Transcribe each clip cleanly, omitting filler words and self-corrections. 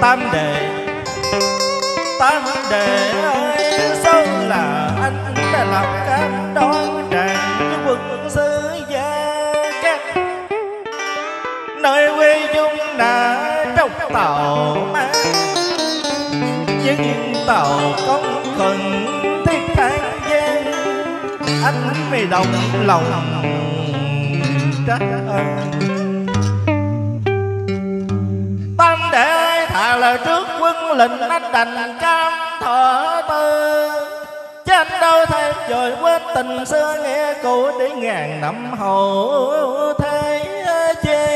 Tam đệ ơi, sao là anh đã làm cam đoan tràn với quân sư Gia Cát, nơi quê dung đã trong tàu mang nhưng tàu công cần thiết than gian, anh mới đồng lòng trách ơn. Tam đệ ơi, thà là trước quân lệnh anh đành cam thọ tư, chứ anh đâu thêm rồi quên tình xưa nghe cũ để ngàn năm hậu thế chê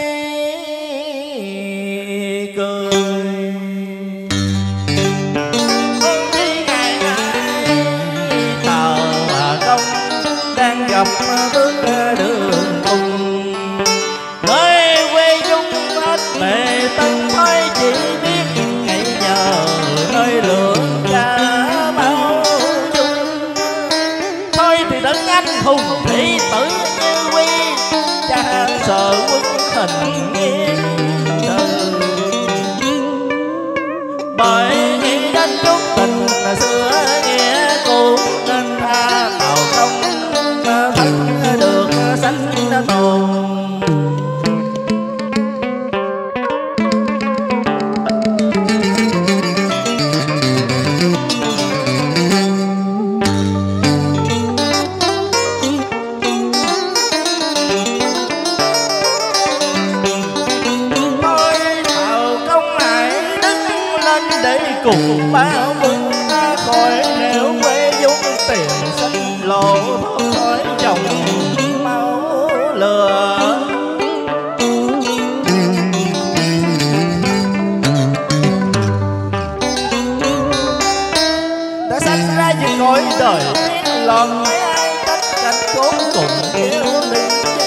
cười. Tàu công đang gặp bước đường cùng, nơi quê dung hết bề tân thôi chỉ biết ngày nhờ nơi lượng ca bao chung. Thôi thì đừng anh hùng thị tử như quy, cha sợ quân hình nghiêng từ, bởi nghĩ đến chút tình xưa nghĩa cũ nên tha tàu công thân được sánh tồn. Cùng bao quân ra khỏi nẻo quê dung, tiền sách lộ thoát khỏi dòng máu lửa. Đã sanh ra những cõi đời lòng, mấy ai cách cảnh cố cùng yêu ly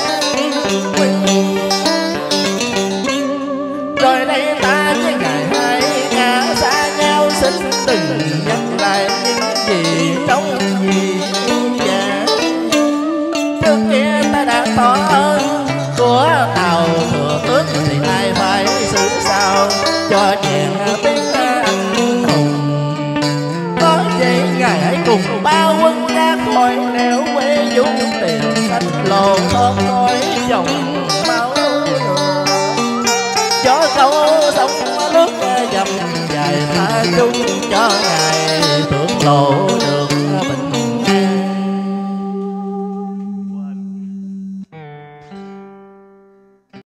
rồi đây ta với ngày hai ngã xa nhau, xin đừng nhắc lại những gì trong gì dạ. Trước kia ta đã tỏ ơn của tàu thừa tước thì ai phải xử sao cho chàng biết anh hùng. Có vậy ngài hãy cùng bao quân ra khỏi nẻo quê dung, tiền sách lộ thoát khỏi dòng máu lửa. Gió câu sông nước dầm dài tha chung cho ngài thượng lộ được.